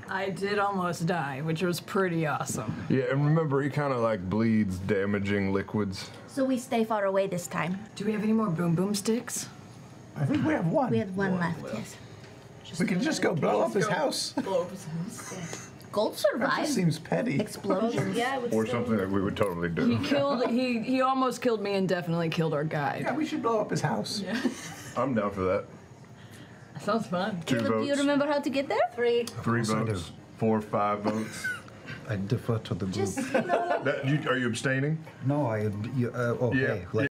I did almost die, which was pretty awesome. Yeah, and remember, he kind of like bleeds damaging liquids. So we stay far away this time. Do we have any more boom boom sticks? I think we have one. We have one left, yes. We can just go blow up his house. Blow up his house. Gold That survived. just seems petty. Explosions. Yeah, it Or something that we would totally do. He almost killed me and definitely killed our guide. Yeah, we should blow up his house. Yeah. I'm down for that. Sounds fun. 2 votes. Do you remember how to get there? 3. 3 votes. 4, 5 votes. I defer to the group. Just, you know. Are you abstaining? No, okay. Yeah.